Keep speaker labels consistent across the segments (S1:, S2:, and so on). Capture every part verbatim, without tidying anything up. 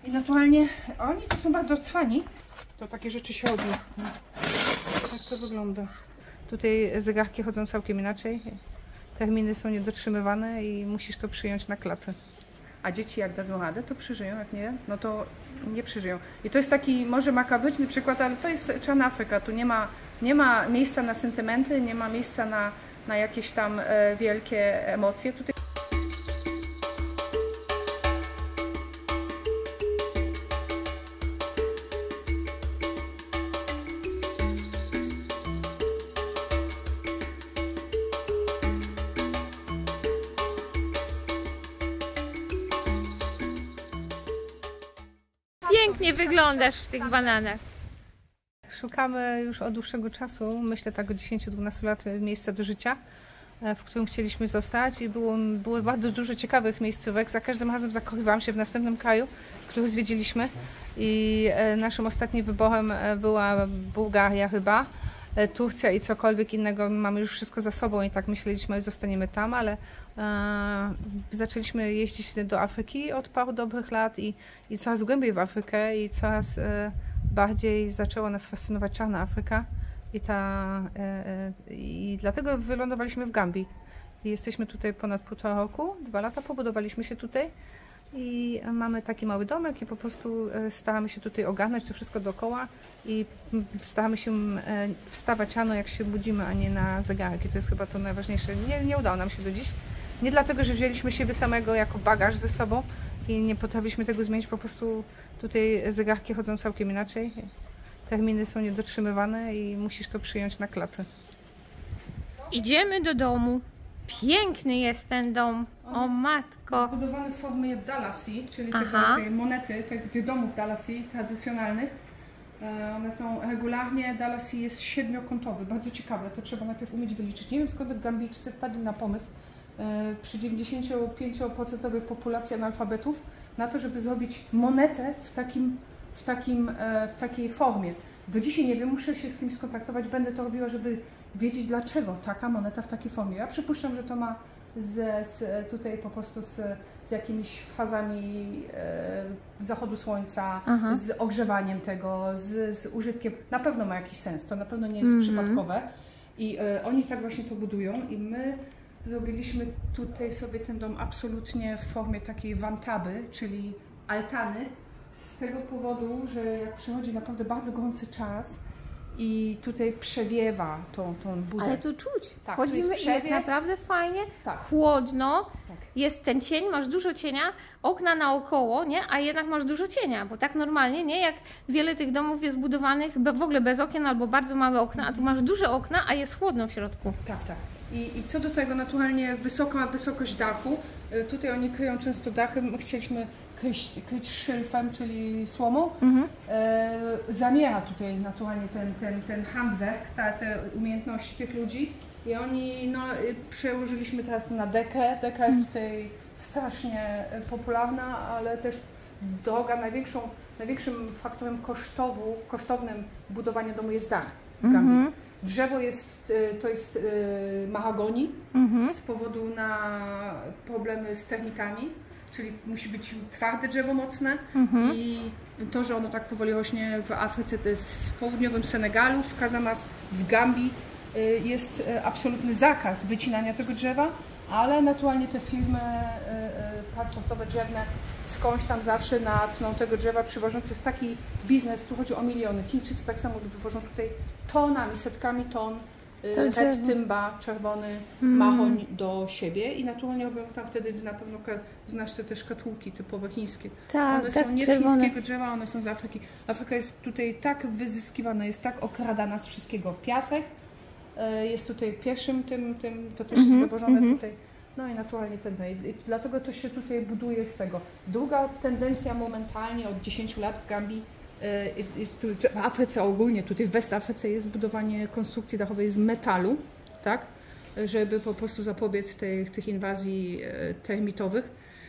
S1: I naturalnie oni to są bardzo cwani. To takie rzeczy się robi. Tak to wygląda. Tutaj zegarki chodzą całkiem inaczej. Terminy są niedotrzymywane i musisz to przyjąć na klatę. A dzieci jak dadzą radę, to przeżyją, jak nie, no to nie przeżyją. I to jest taki może makabryczny przykład, ale to jest Czarna Afryka. Tu nie ma, nie ma miejsca na sentymenty, nie ma miejsca na, na jakieś tam e, wielkie emocje. Tutaj
S2: Pięknie wyglądasz w tych bananach.
S1: szukamy już od dłuższego czasu, myślę tak od dziesięciu do dwunastu lat, miejsca do życia, w którym chcieliśmy zostać i było, było bardzo dużo ciekawych miejscówek. Za każdym razem zakochiwałam się w następnym kraju, który zwiedziliśmy i naszym ostatnim wyborem była Bułgaria chyba, Turcja i cokolwiek innego. Mamy już wszystko za sobą i tak myśleliśmy, że zostaniemy tam, ale e, zaczęliśmy jeździć do Afryki od paru dobrych lat i, i coraz głębiej w Afrykę i coraz e, bardziej zaczęła nas fascynować Czarna Afryka i, ta, e, e, i dlatego wylądowaliśmy w Gambii. I jesteśmy tutaj ponad półtora roku, dwa lata pobudowaliśmy się tutaj i mamy taki mały domek i po prostu staramy się tutaj ogarnąć to wszystko dookoła i staramy się wstawać rano, jak się budzimy, a nie na zegarek. I to jest chyba to najważniejsze. Nie, nie udało nam się do dziś. Nie dlatego, że wzięliśmy siebie samego jako bagaż ze sobą i nie potrafiliśmy tego zmienić, po prostu tutaj zegarki chodzą całkiem inaczej. Terminy są niedotrzymywane i musisz to przyjąć na klatę.
S2: Idziemy do domu. Piękny jest ten dom. O matko.
S1: Zbudowany w formie Dalasi, czyli tego, tej monety, tych, tych domów Dalasi tradycjonalnych. E, one są regularnie, Dalasi jest siedmiokątowy, bardzo ciekawe, to trzeba najpierw umieć wyliczyć. Nie wiem, skąd Gambijczycy wpadli na pomysł e, przy dziewięćdziesięciopięcioprocentowej populacji analfabetów na to, żeby zrobić monetę w, takim, w, takim, e, w takiej formie. Do dzisiaj nie wiem, muszę się z kimś skontaktować, będę to robiła, żeby wiedzieć, dlaczego taka moneta w takiej formie. Ja przypuszczam, że to ma z, z, tutaj po prostu z, z jakimiś fazami e, zachodu słońca, Aha. z ogrzewaniem tego, z, z użytkiem. Na pewno ma jakiś sens, to na pewno nie jest mm-hmm. przypadkowe. I e, oni tak właśnie to budują i my zrobiliśmy tutaj sobie ten dom absolutnie w formie takiej wantaby, czyli altany, z tego powodu, że jak przychodzi naprawdę bardzo gorący czas, i tutaj przewiewa tą, tą budę.
S2: Ale to czuć.
S1: Tak,
S2: Wchodzimy
S1: jest
S2: i jest naprawdę fajnie,
S1: tak.
S2: chłodno, tak. Jest ten cień, masz dużo cienia, okna naokoło, nie? A jednak masz dużo cienia, bo tak normalnie, nie? Jak wiele tych domów jest budowanych w ogóle bez okien albo bardzo małe okna, a tu masz duże okna, a jest chłodno w środku. Tak, tak. I, i co do tego naturalnie wysoka wysokość dachu, tutaj oni kryją często dachy, my chcieliśmy kryć, kryć szylfem, czyli słomą. Mhm. E, zamiera tutaj naturalnie ten, ten, ten handwerk, ta, te umiejętności tych ludzi i oni, no, przełożyliśmy teraz to na dekę. Deka jest tutaj strasznie popularna, ale też droga, największą, największym faktorem kosztowu, kosztownym budowania domu jest dach w Gambii. Mhm. Drzewo jest, to jest mahagoni mhm. z powodu na problemy z termitami. Czyli musi być twarde drzewo mocne mhm. i to, że ono tak powoli rośnie w Afryce, to jest w południowym Senegalu, w Casamance, w Gambii jest absolutny zakaz wycinania tego drzewa, ale naturalnie te firmy transportowe drzewne skądś tam zawsze natną tego drzewa, przywożą. To jest taki biznes, tu chodzi o miliony. Chińczycy tak samo wywożą tutaj tonami, setkami ton red tymba, czerwony mm. mahoń do siebie i naturalnie robią tam wtedy, na pewno znasz te też szkatułki typowe chińskie. Tak, one tak, są nie z chińskiego drzewa, one są z Afryki. Afryka jest tutaj tak wyzyskiwana, jest tak okradana z wszystkiego. Piasek jest tutaj pierwszym tym, tym to też mm-hmm, jest wywożone mm-hmm. tutaj. No i naturalnie ten, i dlatego to się tutaj buduje z tego. Druga tendencja momentalnie od dziesięciu lat w Gambii, w Afryce ogólnie, tutaj w Westafryce jest budowanie konstrukcji dachowej z metalu, tak, żeby po prostu zapobiec tych, tych inwazji termitowych.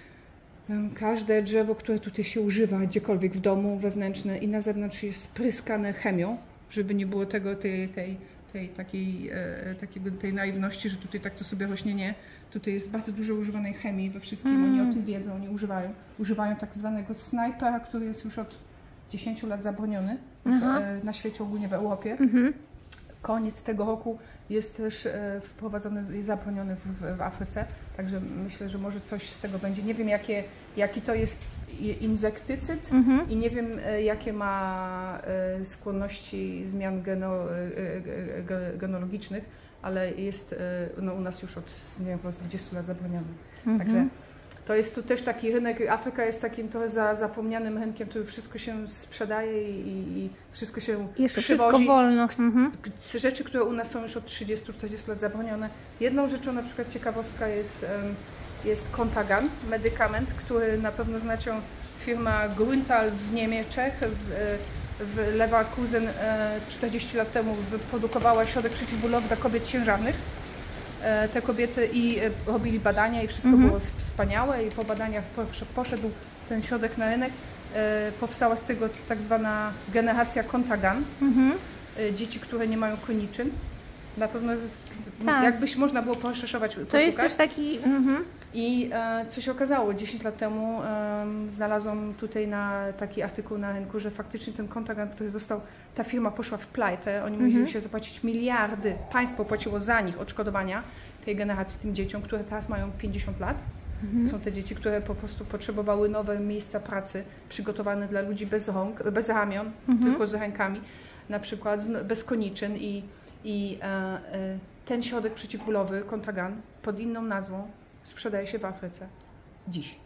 S2: Każde drzewo, które tutaj się używa gdziekolwiek w domu wewnętrzne i na zewnątrz jest spryskane chemią, żeby nie było tego, tej, tej,
S1: tej, takiej, e, takiego, tej naiwności, że tutaj tak to sobie rośnie, nie. Tutaj jest bardzo dużo używanej chemii we wszystkim,
S2: Mm.
S1: oni o tym wiedzą, oni używają. Używają tak zwanego snajpera, który jest już od dziesięciu lat zabroniony w, e, na świecie, ogólnie w Europie.
S2: Mhm.
S1: Koniec tego roku jest też e, wprowadzony, jest zabroniony w, w, w Afryce, także myślę, że może coś z tego będzie. Nie wiem, jakie, jaki to jest insektycyd
S2: Mhm.
S1: i nie wiem, e, jakie ma e, skłonności zmian geno, e, e, ge- genologicznych, ale jest e, no, u nas już od, nie wiem, z dwudziestu lat zabroniony.
S2: Mhm.
S1: Także to jest tu też taki rynek, Afryka jest takim trochę za, zapomnianym rynkiem, tu wszystko się sprzedaje i, i wszystko się
S2: Jeszcze
S1: przywozi.
S2: wszystko wolno. Mhm.
S1: Rzeczy, które u nas są już od trzydziestu czterdziestu lat zabronione. Jedną rzeczą, na przykład ciekawostka, jest, em, jest Contagan, medykament, który na pewno znacie, firma Grüntal w Niemczech, w, w Leverkusen e, czterdzieści lat temu wyprodukowała środek przeciwbólowy dla kobiet ciężarnych. E, Te kobiety i e, robili badania i wszystko
S2: Mhm.
S1: było wspaniałe i po badaniach posz- poszedł ten środek na rynek. E, Powstała z tego tak zwana generacja Contagan.
S2: Mhm.
S1: e, Dzieci, które nie mają koniczyn. Na pewno z,
S2: Tak.
S1: jakbyś można było poszerszować,
S2: To jest też taki... Mhm.
S1: I e, co się okazało, dziesięć lat temu e, znalazłam tutaj na taki artykuł na rynku, że faktycznie ten Contagan, który został, ta firma poszła w plajtę, oni musieli
S2: Mhm.
S1: się zapłacić miliardy, państwo płaciło za nich odszkodowania tej generacji, tym dzieciom, które teraz mają pięćdziesiąt lat. To są te dzieci, które po prostu potrzebowały nowe miejsca pracy, przygotowane dla ludzi bez rąk, bez ramion,
S2: Mhm.
S1: tylko z rękami, na przykład z, bez koniczyn i, i e, e, ten środek przeciwbólowy, Contagan, pod inną nazwą sprzedaje się w Afryce dziś.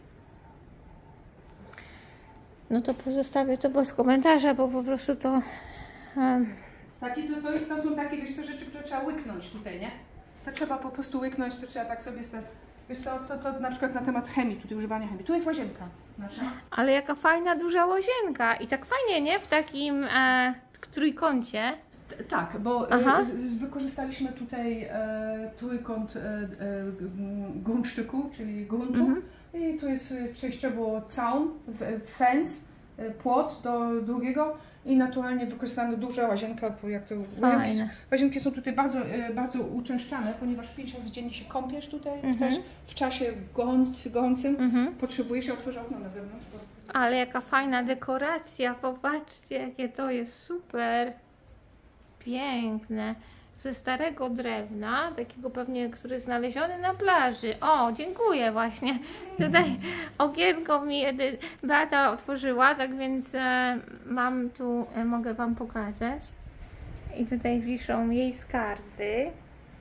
S2: No to pozostawię to bez komentarza, bo po prostu to... em,
S1: Takie to, to, jest, to są takie, wiesz co, rzeczy, które trzeba łyknąć tutaj, nie? To trzeba po prostu łyknąć, to trzeba tak sobie stać. Wiesz co, to, to na przykład na temat chemii, tutaj używania chemii. Tu jest łazienka nasza.
S2: Ale jaka fajna, duża łazienka. I tak fajnie, nie? W takim e, trójkącie.
S1: T- Tak, bo
S2: Aha.
S1: e, z- wykorzystaliśmy tutaj e, trójkąt e, e, g- grundsztyku, czyli gruntu.
S2: Mhm.
S1: I tu jest e, częściowo caun, w- fence, e, płot do drugiego i naturalnie wykorzystana duża łazienka, bo jak to łazienki,
S2: Fajne.
S1: łazienki są tutaj bardzo, e, bardzo uczęszczane, ponieważ pięć razy dziennie się kąpiesz tutaj,
S2: Mhm.
S1: też w czasie gorący, gorącym
S2: Mhm.
S1: potrzebuje się otworzyć okno na zewnątrz. Bo
S2: Ale jaka fajna dekoracja. Popatrzcie, jakie to jest super. Piękne. Ze starego drewna, takiego pewnie, który jest znaleziony na plaży. O, dziękuję właśnie. Tutaj okienko mi Edy- Beata otworzyła, tak więc e, mam tu, e, mogę Wam pokazać. I tutaj wiszą jej skarby.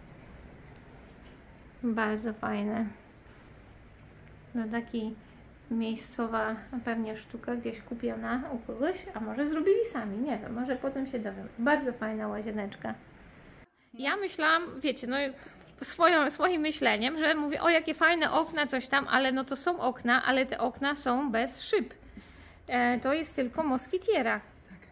S2: Bardzo fajne. No taki miejscowa pewnie sztuka gdzieś kupiona u kogoś, a może zrobili sami, nie wiem, może potem się dowiem. Bardzo fajna łazieneczka. Ja myślałam, wiecie, no swoją, swoim myśleniem, że mówię, o jakie fajne okna, coś tam, ale no to są okna, ale te okna są bez szyb. E, to jest tylko moskitiera.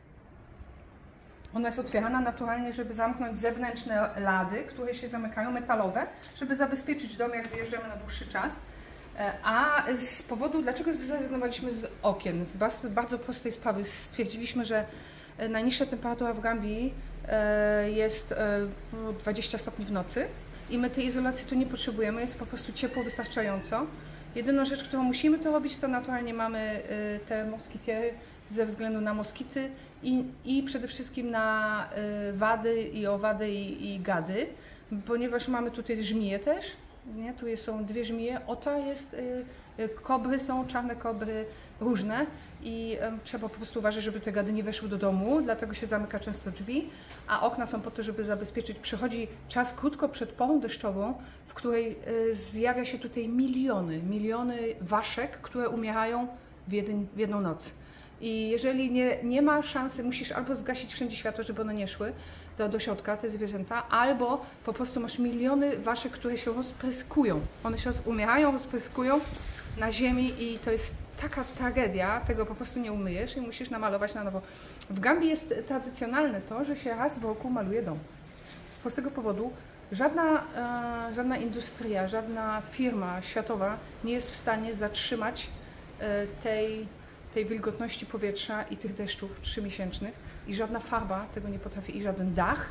S1: Ona jest otwierana naturalnie, żeby zamknąć zewnętrzne lady, które się zamykają, metalowe, żeby zabezpieczyć dom, jak wyjeżdżamy na dłuższy czas. E, A z powodu, dlaczego zrezygnowaliśmy z okien? Z bas- bardzo prostej sprawy. Stwierdziliśmy, że e, najniższa temperatura w Gambii e, jest e, dwadzieścia stopni w nocy i my tej izolacji tu nie potrzebujemy, jest po prostu ciepło wystarczająco. Jedyna rzecz, którą musimy to robić, to naturalnie mamy e, te moskitiery ze względu na moskity i, i przede wszystkim na e, wady i owady i, i gady, ponieważ mamy tutaj żmije też. Nie? Tu jest- są dwie żmije, ota jest, y, y, kobry są, czarne kobry, różne i em, trzeba po prostu uważać, żeby te gady nie weszły do domu, dlatego się zamyka często drzwi, a okna są po to, żeby zabezpieczyć. Przychodzi czas krótko przed porą deszczową, w której y, zjawia się tutaj miliony, miliony waszek, które umierają w, jeden, w jedną noc. I jeżeli nie, nie ma szansy, musisz albo zgasić wszędzie światło, żeby one nie szły do, do środka, te zwierzęta, albo po prostu masz miliony waszek, które się rozpryskują. One się roz, umierają, rozpryskują na ziemi i to jest taka tragedia, tego po prostu nie umyjesz i musisz namalować na nowo. W Gambii jest tradycjonalne to, że się raz w roku maluje dom. Z prostego powodu żadna, e, żadna industria, żadna firma światowa nie jest w stanie zatrzymać e, tej, tej wilgotności powietrza i tych deszczów trzymiesięcznych i żadna farba tego nie potrafi, i żaden dach,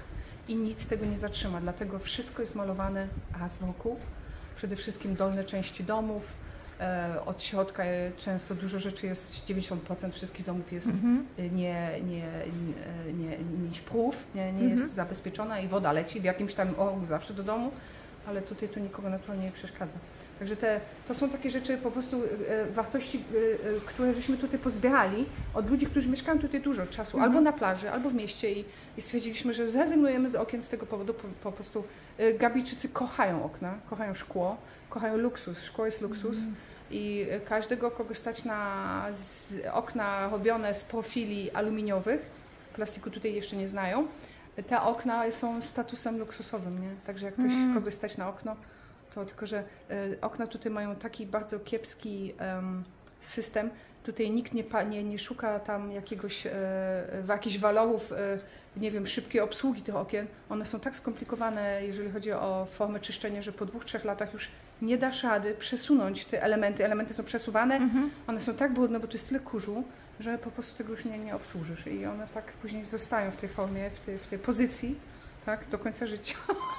S3: i nic tego nie zatrzyma, dlatego wszystko jest malowane raz wokół, przede wszystkim dolne części domów, e, od środka często dużo rzeczy jest, dziewięćdziesiąt procent wszystkich domów jest mhm. nie, nie, nie, nie, nie proof, nie, nie mhm. jest zabezpieczona i woda leci w jakimś tam rogu zawsze do domu, ale tutaj to nikogo naturalnie nie przeszkadza. Także te, to są takie rzeczy, po prostu e, wartości, e, które żeśmy tutaj pozbierali od ludzi, którzy mieszkają tutaj dużo czasu, mhm. albo na plaży, albo w mieście i, i stwierdziliśmy, że zrezygnujemy z okien z tego powodu, po, po prostu e, Gambijczycy kochają okna, kochają szkło, kochają luksus, szkło jest luksus mhm. i każdego, kogo stać na z, okna robione z profili aluminiowych, plastiku tutaj jeszcze nie znają, te okna są statusem luksusowym, nie? Także jak ktoś, mhm. kogoś stać na okno, to tylko, że e, okna tutaj mają taki bardzo kiepski um, system. Tutaj nikt nie, nie, nie szuka tam jakiegoś, e, jakichś walorów, e, nie wiem, szybkiej obsługi tych okien. One są tak skomplikowane, jeżeli chodzi o formę czyszczenia, że po dwóch, trzech latach już nie dasz rady przesunąć te elementy. Elementy są przesuwane, mhm. one są tak brudne, bo tu jest tyle kurzu, że po prostu tego już nie, nie obsłużysz. I one tak później zostają w tej formie, w tej, w tej pozycji, tak, do końca życia.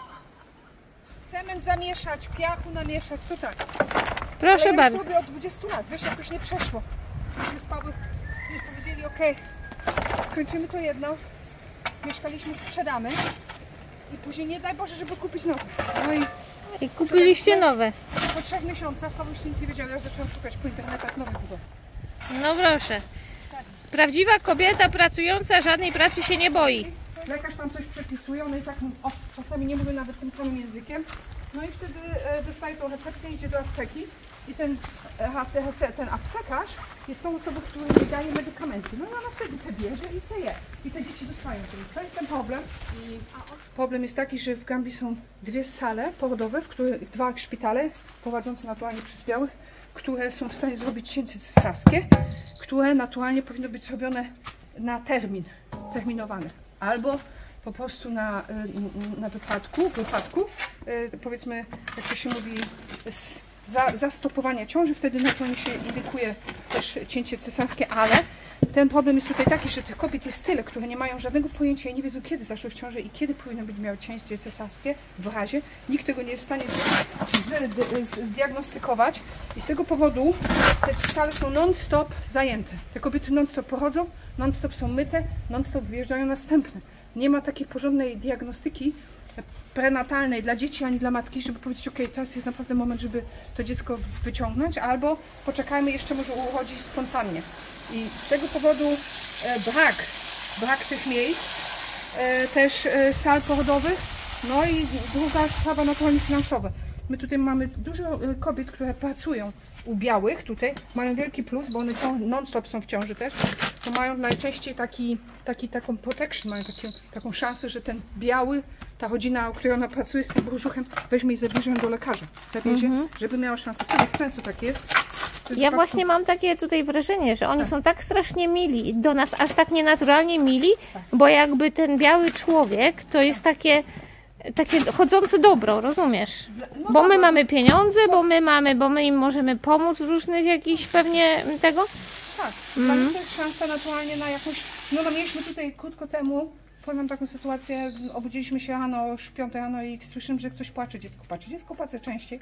S3: Cement zamieszać, piachu namieszać, to tak.
S2: Proszę
S3: ale ja
S2: bardzo.
S3: już to robię od dwudziestu lat, wiesz, jak już nie przeszło. Myśmy z Pawłem już powiedzieli, ok, skończymy to jedno, mieszkaliśmy, sprzedamy i później nie daj Boże, żeby kupić nowe. No i,
S2: I kupiliście nowe.
S3: Po trzech miesiącach Paweł jeszcze nic nie wiedział, ja zaczęłam szukać po internetach nowych budów.
S2: No proszę. Prawdziwa kobieta pracująca żadnej pracy się nie boi.
S3: Lekarz tam coś przepisuje, one i tak o, czasami nie mówią nawet tym samym językiem. No i wtedy e, dostaje tą receptę, idzie do apteki i ten H C H C, ten aptekarz jest tą osobą, która nie daje medykamenty. No i ona wtedy te bierze i te je. I te dzieci dostają tym. To jest ten problem. I problem jest taki, że w Gambii są dwie sale porodowe, w których dwa szpitale prowadzące naturalnie przez białych, które są w stanie zrobić cięcie cesarskie, które naturalnie powinno być zrobione na termin, terminowane. Albo po prostu na, na wypadku, wypadku, powiedzmy, jak to się mówi, za, zastopowania ciąży, wtedy naturalnie się indykuje też cięcie cesarskie, ale ten problem jest tutaj taki, że tych kobiet jest tyle, które nie mają żadnego pojęcia i nie wiedzą, kiedy zaszły w ciąży i kiedy powinny być miały cięcie cesarskie w razie. Nikt tego nie jest w stanie z, z, z, zdiagnostykować i z tego powodu te sale są non-stop zajęte. Te kobiety non-stop pochodzą, non-stop są myte, non-stop wyjeżdżają następne. Nie ma takiej porządnej diagnostyki prenatalnej dla dzieci ani dla matki, żeby powiedzieć, ok, teraz jest naprawdę moment, żeby to dziecko wyciągnąć, albo poczekajmy, jeszcze może urodzi spontanicznie. I z tego powodu e, brak, brak tych miejsc, e, też e, sal porodowych, no i druga sprawa naturalnie finansowa. My tutaj mamy dużo e, kobiet, które pracują u białych tutaj, mają wielki plus, bo one non-stop są w ciąży też, to mają najczęściej taki, taki, taką protection, mają taki, taką szansę, że ten biały, ta rodzina, u której ona pracuje z tym brzuchem, weźmie i zabierze ją do lekarza, zabierze, mm-hmm. żeby miała szansę. To często tak jest.
S2: Ja właśnie mam takie tutaj wrażenie, że oni tak. są tak strasznie mili, do nas aż tak nienaturalnie mili, tak. bo jakby ten biały człowiek to jest takie, takie chodzące dobro, rozumiesz? No, bo my no, mamy pieniądze, bo my mamy, bo my im możemy pomóc w różnych jakichś pewnie tego.
S3: Tak, mm. dla nich to jest szansa naturalnie na jakąś, no, no mieliśmy tutaj krótko temu, powiem taką sytuację, obudziliśmy się rano, już piątej rano i słyszymy, że ktoś płacze, dziecko płacze, dziecko płacze częściej.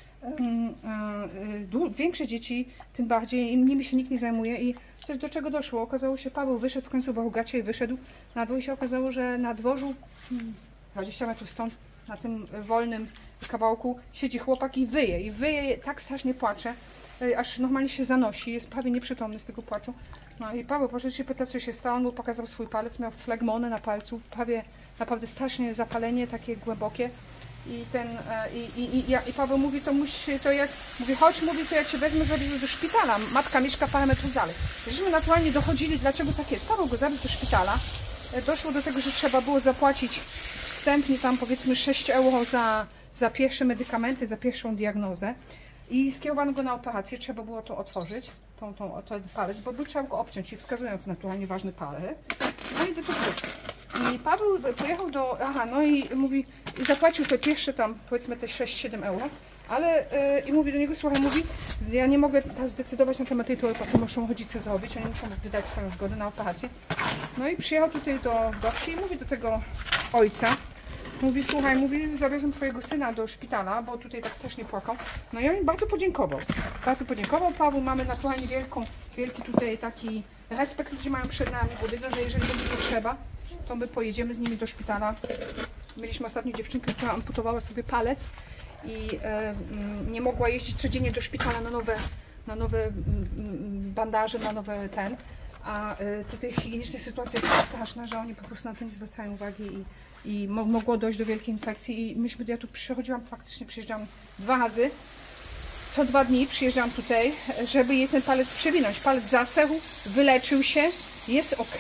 S3: Większe dzieci, tym bardziej, nimi się nikt nie zajmuje i coś do czego doszło. Okazało się, Paweł wyszedł w końcu Baługacie i wyszedł na dół i się okazało, że na dworzu dwadzieścia metrów stąd, na tym wolnym kawałku siedzi chłopak i wyje. I wyje, tak strasznie płacze, aż normalnie się zanosi, jest prawie nieprzytomny z tego płaczu. No i Paweł poszedł się pytać, co się stało, on mu pokazał swój palec, miał flegmonę na palcu, prawie naprawdę strasznie zapalenie, takie głębokie. I ten, i, i, i, i Paweł mówi, to musi, to jak, mówi, chodź, mówi, to jak się wezmę, zrobić do szpitala, matka mieszka parę metrów dalej. Żeśmy naturalnie dochodzili, dlaczego tak jest. Paweł go zawiózł do szpitala, doszło do tego, że trzeba było zapłacić wstępnie tam powiedzmy sześć euro za, za pierwsze medykamenty, za pierwszą diagnozę i skierowano go na operację, trzeba było to otworzyć, tą, tą, ten palec, bo był, trzeba go obciąć i wskazując naturalnie ważny palec. No i do czego doszło? I Paweł pojechał do, aha, no i mówi, i zapłacił te pierwsze tam, powiedzmy te sześć siedem euro, ale yy, i mówi do niego, słuchaj, mówi, ja nie mogę zdecydować na temat tej toalety, muszą rodzice zrobić, oni muszą wydać swoją zgodę na operację. No i przyjechał tutaj do, do wsi i mówi do tego ojca, Mówi, słuchaj, mówi, zawiozłem twojego syna do szpitala, bo tutaj tak strasznie płakał. No i on bardzo podziękował. Bardzo podziękował. Paweł, mamy naturalnie wielką, wielki tutaj taki respekt, ludzie mają przed nami, bo wiedzą, że jeżeli będzie potrzeba, to my pojedziemy z nimi do szpitala. Mieliśmy ostatnią dziewczynkę, która amputowała sobie palec i e, nie mogła jeździć codziennie do szpitala na nowe, na nowe bandaże, na nowe ten. A y, tutaj higieniczna sytuacja jest tak straszna, że oni po prostu na to nie zwracają uwagi i, i mo mogło dojść do wielkiej infekcji. I myśmy, ja tu przychodziłam, faktycznie przyjeżdżam dwa razy, co dwa dni przyjeżdżam tutaj, żeby jej ten palec przewinąć. Palec zasechł, wyleczył się, jest ok,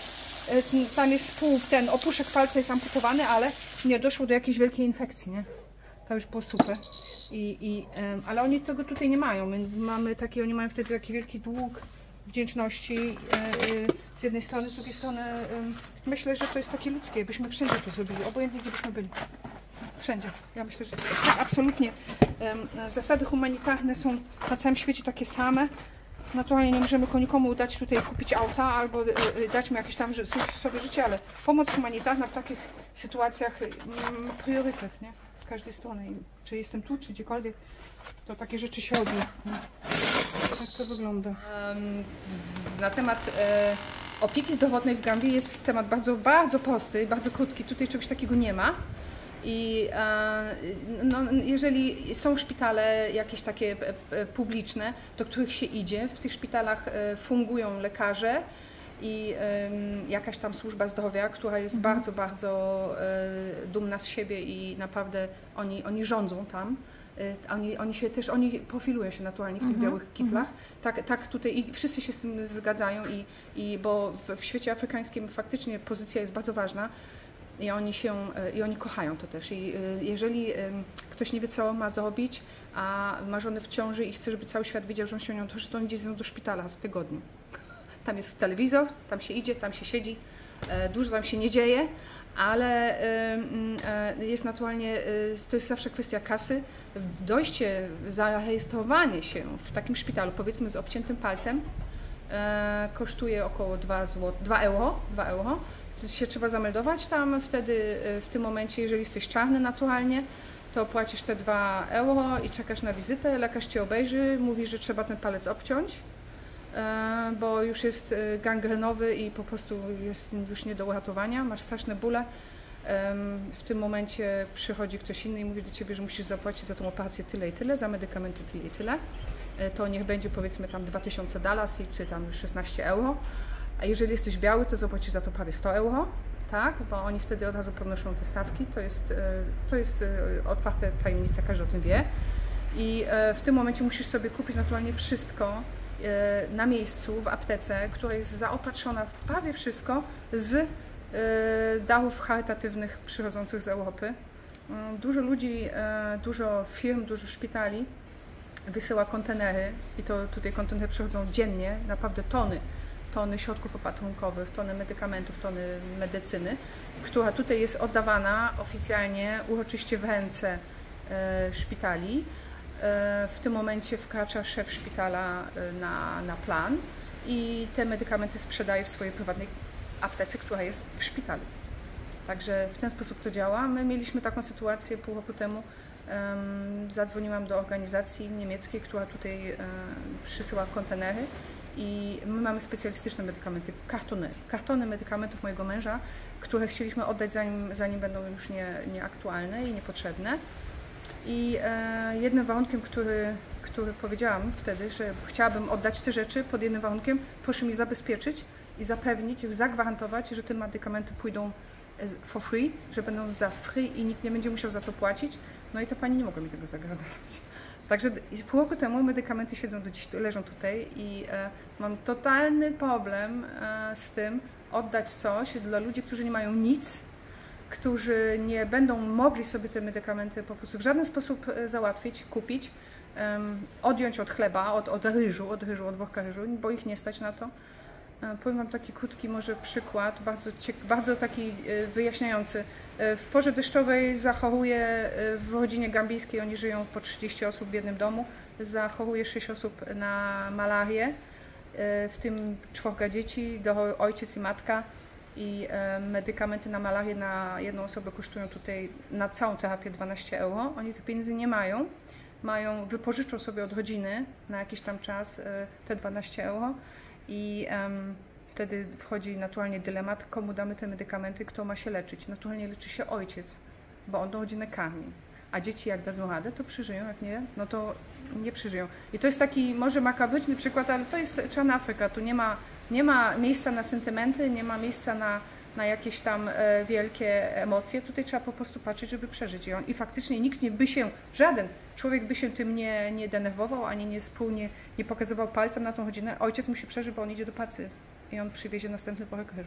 S3: tam jest pół, ten opuszek palca jest amputowany, ale nie doszło do jakiejś wielkiej infekcji, nie? To już było super. I, i, um, ale oni tego tutaj nie mają. My mamy taki, oni mają wtedy taki wielki dług wdzięczności yy, z jednej strony, z drugiej strony yy, myślę, że to jest takie ludzkie, byśmy wszędzie to zrobili, obojętnie gdzie byśmy byli. Wszędzie. Ja myślę, że to jest tak, absolutnie yy, zasady humanitarne są na całym świecie takie same. Naturalnie nie możemy nikomu dać tutaj kupić auta albo yy, dać mu jakieś tam sobie życie, ale pomoc humanitarna w takich sytuacjach ma priorytet, nie? Z każdej strony. I czy jestem tu, czy gdziekolwiek, to takie rzeczy się robi. Tak to wygląda. Um, z, na temat e, opieki zdrowotnej w Gambii jest temat bardzo, bardzo prosty, bardzo krótki. Tutaj czegoś takiego nie ma. I e, no, jeżeli są szpitale jakieś takie e, publiczne, do których się idzie, w tych szpitalach e, fungują lekarze i e, jakaś tam służba zdrowia, która jest mhm. bardzo, bardzo e, dumna z siebie i naprawdę oni, oni rządzą tam. Oni, oni się też, oni profilują się naturalnie w tych mm-hmm, białych kiplach. Mm-hmm. Tak, tak tutaj i wszyscy się z tym zgadzają i, i bo w, w świecie afrykańskim faktycznie pozycja jest bardzo ważna i oni się, i oni kochają to też. I jeżeli ktoś nie wie, co ma zrobić, a ma żonę w ciąży i chce, żeby cały świat wiedział, że on się nią to, że to on idzie do szpitala raz w tygodniu. Tam jest telewizor, tam się idzie, tam się siedzi, dużo tam się nie dzieje, ale jest naturalnie, to jest zawsze kwestia kasy. Dojście, zarejestrowanie się w takim szpitalu, powiedzmy z obciętym palcem, kosztuje około dwa euro. Się trzeba zameldować tam, wtedy w tym momencie, jeżeli jesteś czarny naturalnie, to płacisz te dwa euro i czekasz na wizytę, lekarz cię obejrzy, mówi, że trzeba ten palec obciąć, bo już jest gangrenowy i po prostu jest już nie do uratowania, masz straszne bóle. W tym momencie przychodzi ktoś inny i mówi do ciebie, że musisz zapłacić za tą operację tyle i tyle, za medykamenty tyle i tyle. To niech będzie powiedzmy tam dwa tysiące dalas czy tam szesnaście euro. A jeżeli jesteś biały, to zapłacisz za to prawie sto euro, tak? Bo oni wtedy od razu podnoszą te stawki. To jest, to jest otwarta tajemnica, każdy o tym wie. I w tym momencie musisz sobie kupić naturalnie wszystko na miejscu, w aptece, która jest zaopatrzona w prawie wszystko z darów charytatywnych przychodzących z Europy. Dużo ludzi, dużo firm, dużo szpitali wysyła kontenery i to tutaj kontenery przychodzą dziennie, naprawdę tony, tony środków opatrunkowych, tony medykamentów, tony medycyny, która tutaj jest oddawana oficjalnie, uroczyście w ręce szpitali. W tym momencie wkracza szef szpitala na, na plan i te medykamenty sprzedaje w swojej prywatnej aptece, która jest w szpitalu. Także w ten sposób to działa. My mieliśmy taką sytuację pół roku temu. Um, zadzwoniłam do organizacji niemieckiej, która tutaj um, przysyła kontenery i my mamy specjalistyczne medykamenty, kartony, kartony medykamentów mojego męża, które chcieliśmy oddać zanim, zanim będą już nie, nieaktualne i niepotrzebne. I e, jednym warunkiem, który, który powiedziałam wtedy, że chciałabym oddać te rzeczy pod jednym warunkiem, proszę mi zabezpieczyć i zapewnić, zagwarantować, że te medykamenty pójdą for free, że będą za free i nikt nie będzie musiał za to płacić. No i to pani nie mogła mi tego zagwarantować. Także pół roku temu medykamenty siedzą do dziś, leżą tutaj i e, mam totalny problem e, z tym oddać coś dla ludzi, którzy nie mają nic, którzy nie będą mogli sobie te medykamenty po prostu w żaden sposób załatwić, kupić, um, odjąć od chleba, od, od ryżu, od ryżu, od worka ryżu, bo ich nie stać na to. E, powiem Wam taki krótki może przykład, bardzo, bardzo taki e, wyjaśniający. E, w porze deszczowej zachoruje e, w rodzinie gambijskiej, oni żyją po trzydzieści osób w jednym domu, zachoruje sześć osób na malarię, e, w tym czworga dzieci, do, ojciec i matka. i e, medykamenty na malarię na jedną osobę kosztują tutaj na całą terapię dwanaście euro. Oni tych pieniędzy nie mają. Mają, wypożyczą sobie od rodziny na jakiś tam czas e, te dwanaście euro i e, wtedy wchodzi naturalnie dylemat, komu damy te medykamenty, kto ma się leczyć. Naturalnie leczy się ojciec, bo on tą rodzinę karmi. A dzieci jak dadzą radę, to przeżyją, jak nie, no to nie przeżyją. I to jest taki może makabryczny przykład, ale to jest Czarna Afryka. Tu nie ma, nie ma miejsca na sentymenty, nie ma miejsca na, na jakieś tam e, wielkie emocje. Tutaj trzeba po prostu patrzeć, żeby przeżyć. I, on, i faktycznie nikt nie by się, żaden człowiek by się tym nie, nie denerwował, ani nie spół, nie, nie pokazywał palcem na tą rodzinę. Ojciec musi przeżyć, bo on idzie do pracy i on przywiezie następny worek ryżu.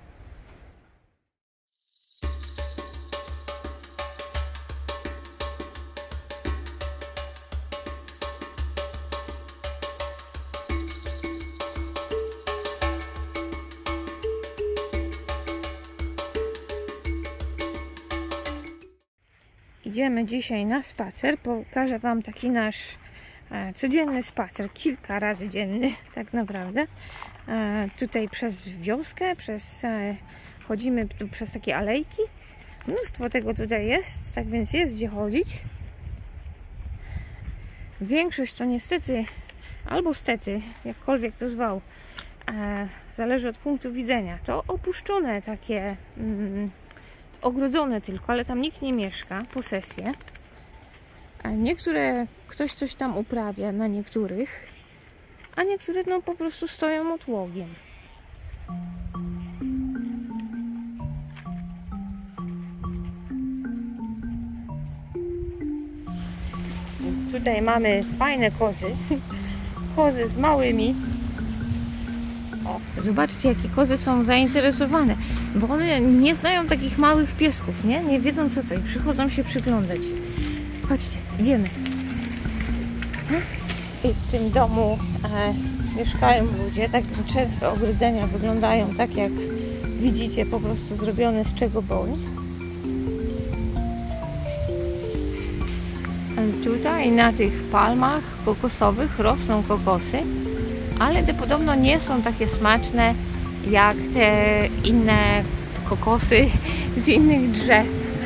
S2: Idziemy dzisiaj na spacer. Pokażę Wam taki nasz e, codzienny spacer, kilka razy dzienny tak naprawdę. E, tutaj przez wioskę, przez, e, chodzimy tu przez takie alejki. Mnóstwo tego tutaj jest, tak więc jest gdzie chodzić. Większość to niestety, albo stety, jakkolwiek to zwał, e, zależy od punktu widzenia. To opuszczone takie... Mm, ogrodzone tylko, ale tam nikt nie mieszka, posesje. A niektóre ktoś coś tam uprawia na niektórych, a niektóre no po prostu stoją otłogiem. Tutaj mamy fajne kozy. Kozy z małymi. O, zobaczcie, jakie kozy są zainteresowane, bo one nie znają takich małych piesków, nie? Nie wiedzą co to i przychodzą się przyglądać. Chodźcie, idziemy. I w tym domu e, mieszkają ludzie, tak często ogrodzenia wyglądają tak jak widzicie, po prostu zrobione z czego bądź. Tutaj na tych palmach kokosowych rosną kokosy, ale te podobno nie są takie smaczne jak te inne kokosy z innych drzew.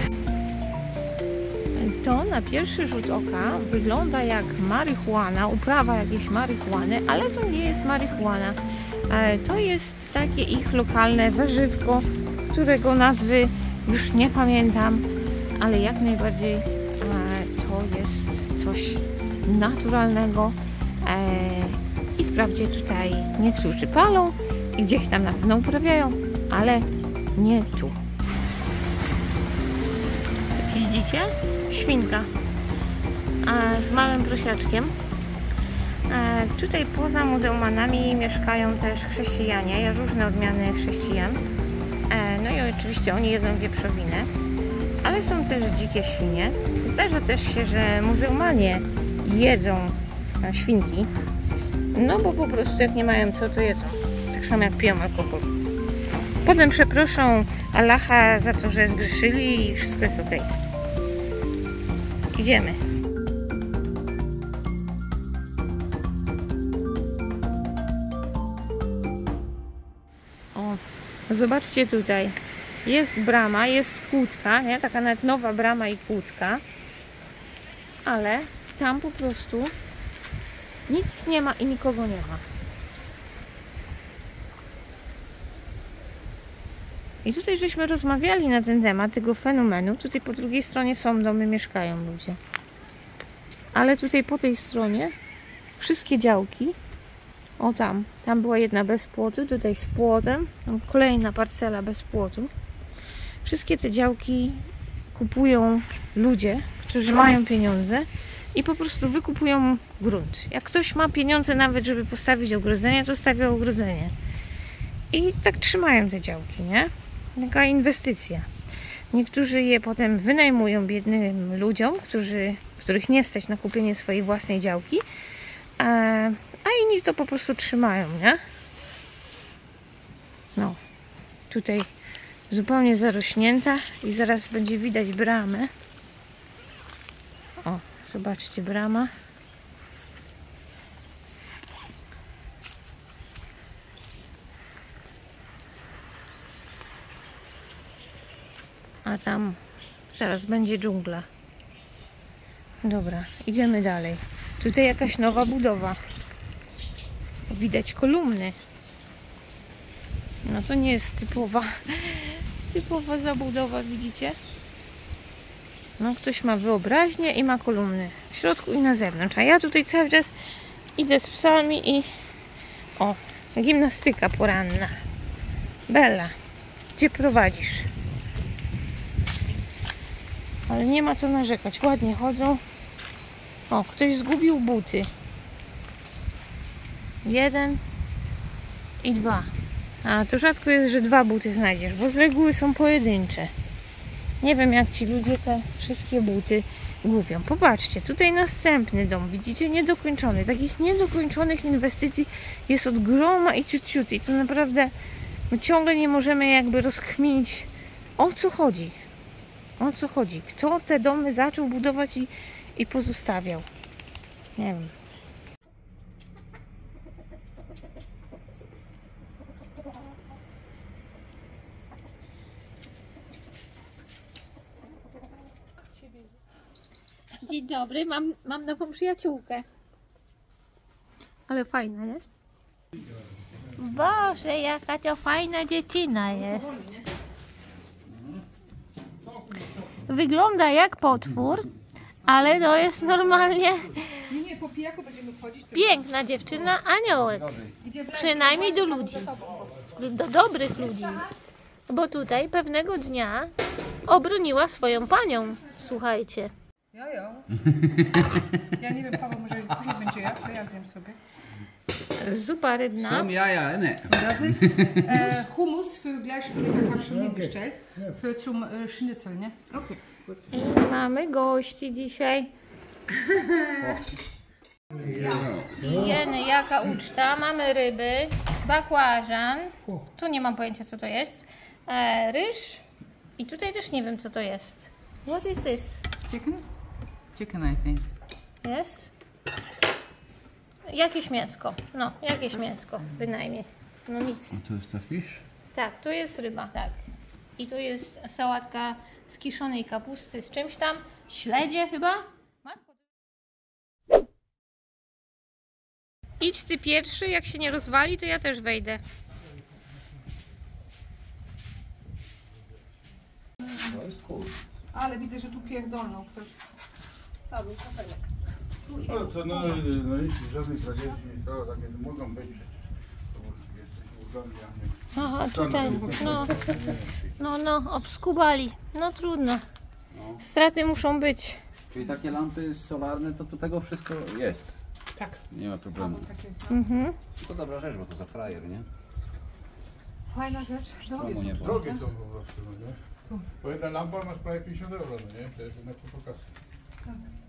S2: To na pierwszy rzut oka wygląda jak marihuana, uprawa jakiejś marihuany, ale to nie jest marihuana. To jest takie ich lokalne warzywko, którego nazwy już nie pamiętam, ale jak najbardziej to jest coś naturalnego. I wprawdzie tutaj niektórzy palą i gdzieś tam na pewno uprawiają, ale nie tu. Widzicie? Świnka a z małym prosiaczkiem. A tutaj poza muzeumanami mieszkają też chrześcijanie, różne odmiany chrześcijan. E, no i oczywiście oni jedzą wieprzowinę, ale są też dzikie świnie. Zdarza też się, że muzeumanie jedzą świnki. No bo po prostu jak nie mają co, to jedzą. Tak samo jak piją alkohol. Potem przeproszą Allaha za to, że zgrzeszyli i wszystko jest ok. Idziemy. O, zobaczcie tutaj. Jest brama, jest kłódka, nie? Taka nawet nowa brama i kłódka. Ale tam po prostu nic nie ma i nikogo nie ma. I tutaj żeśmy rozmawiali na ten temat tego fenomenu. Tutaj po drugiej stronie są domy, mieszkają ludzie. Ale tutaj po tej stronie wszystkie działki, o tam, tam była jedna bez płotu, tutaj z płotem, tam kolejna parcela bez płotu. Wszystkie te działki kupują ludzie, którzy mają pieniądze i po prostu wykupują grunt. Jak ktoś ma pieniądze nawet, żeby postawić ogrodzenie, to stawia ogrodzenie. I tak trzymają te działki, nie? Taka inwestycja. Niektórzy je potem wynajmują biednym ludziom, którzy, których nie stać na kupienie swojej własnej działki, a, a inni to po prostu trzymają, nie? No, tutaj zupełnie zarośnięta i zaraz będzie widać bramę. O, zobaczcie, brama. a tam zaraz będzie dżungla. Dobra, idziemy dalej. Tutaj jakaś nowa budowa. Widać kolumny. No to nie jest typowa, typowa zabudowa, widzicie? No ktoś ma wyobraźnię i ma kolumny w środku i na zewnątrz. A ja tutaj cały czas idę z psami i... O, gimnastyka poranna. Bella, gdzie prowadzisz? Ale nie ma co narzekać, ładnie chodzą. O, ktoś zgubił buty. Jeden i dwa. A to rzadko jest, że dwa buty znajdziesz, bo z reguły są pojedyncze. Nie wiem, jak ci ludzie te wszystkie buty gubią. Popatrzcie, tutaj następny dom, widzicie, niedokończony. Takich niedokończonych inwestycji jest od groma i ciut ciut. I to naprawdę my ciągle nie możemy jakby rozkminić, o co chodzi. O co chodzi? Kto te domy zaczął budować i, i pozostawiał? Nie wiem. Dzień dobry, mam, mam nową przyjaciółkę. Ale fajna, nie? Boże, jaka to fajna dziewczyna jest. Wygląda jak potwór, ale to jest normalnie
S3: Nie, nie, po pijaku będziemy wchodzić.
S2: piękna dziewczyna, aniołek. Przynajmniej do ludzi. Do dobrych ludzi. Bo tutaj pewnego dnia obroniła swoją panią. Słuchajcie.
S3: Jo, jo. Ja nie wiem, Paweł, może później będzie ja, to ja zjem sobie.
S2: Zupa rybna.
S4: Są jaja, ne?
S3: Das ist äh, Hummus für gleich Mittag, habe ich schon hingestellt. Für zum äh, Schnitzel, ne? Okay, gut.
S2: I mamy gości dzisiaj. Jeny, jaka uczta. Mamy ryby, bakłażan. Tu nie mam pojęcia, co to jest. E, ryż. I tutaj też nie wiem, co to jest. What is this?
S5: Chicken? Chicken, I think.
S2: Yes? Jakieś mięsko. No, jakieś mięsko, bynajmniej. No nic.
S4: To jest ta fish?
S2: Tak, to jest ryba, tak. I tu jest sałatka z kiszonej kapusty z czymś tam. Śledzie chyba? Matko. Idź ty pierwszy, jak się nie rozwali, to ja też wejdę.
S4: To jest cool.
S3: Ale widzę, że tu pierdolną ktoś. Paweł, kafelek.
S6: No co, no, no jeśli żadnej tragedii nie stało, takie mogą być przecież. To jesteśmy urządni, a nie...
S2: Aha, tutaj, no, no, no, obskubali. No trudno. Straty muszą być.
S4: Czyli takie lampy solarne, to tu tego wszystko jest.
S3: Tak.
S4: Nie ma problemu.
S3: Takie,
S2: Mhm.
S4: To dobra rzecz, bo to za frajer, nie?
S3: fajna rzecz. Drogie
S4: Czemu
S3: są.
S4: nie było?
S6: Drogie są po prostu, no nie?
S3: Tu.
S6: Bo jedna lampa masz prawie pięćdziesiąt euro, no nie? To jest jednak dużo kasy.
S3: Tak.